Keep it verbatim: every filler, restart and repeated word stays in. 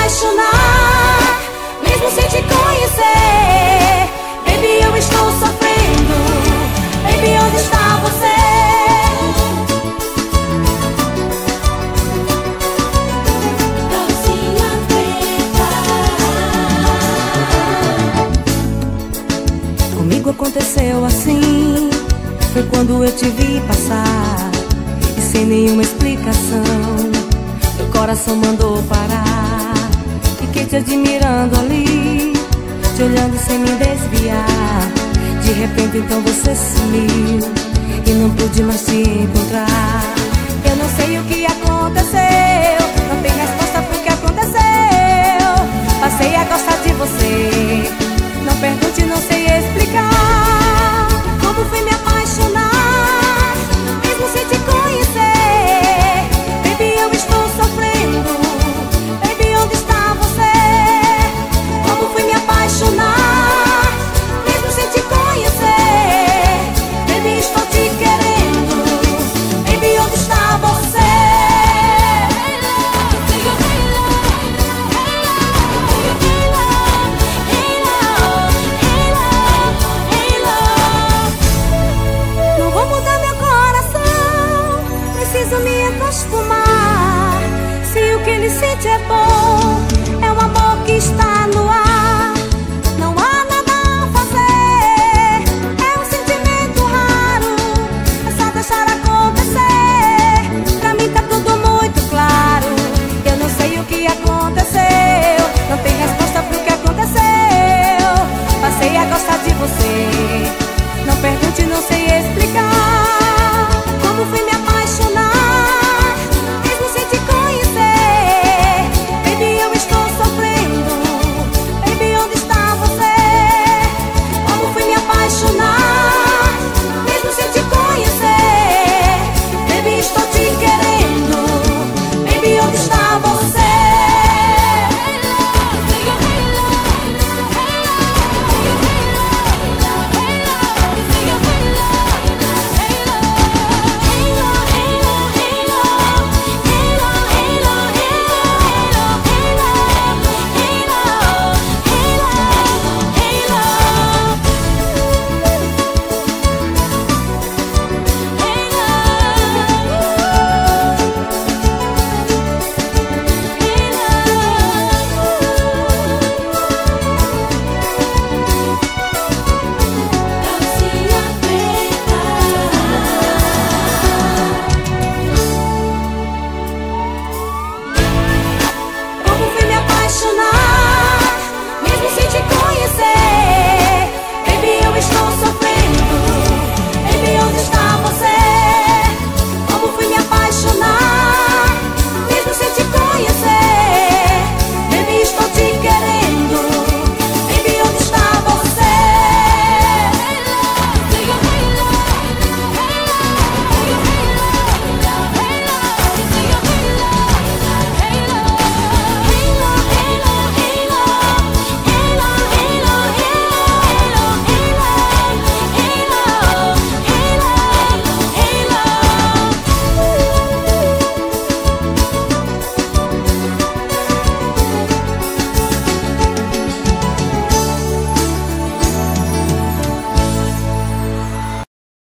apaixonar, mesmo sem te conhecer. Baby, eu estou sofrendo. Baby, onde está você? Calcinha preta. Comigo aconteceu assim. Foi quando eu te vi passar e sem nenhuma explicação meu coração mandou parar. Fiquei te admirando ali, te olhando sem me desviar. De repente então você sumiu e não pude mais te encontrar. Eu não sei o que aconteceu.